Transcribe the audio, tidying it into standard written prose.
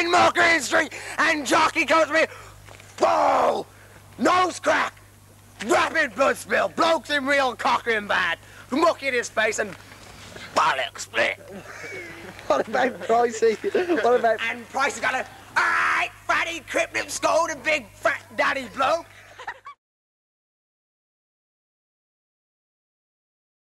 in Moor Green Street, and jockey comes to me, whoa, nose crack, rapid blood spill, blokes in real cockering bad, muck in his face and bollocks split. What about Pricey? What about... And Pricey got a, alright, fatty, crippling, scold, a big fat daddy bloke.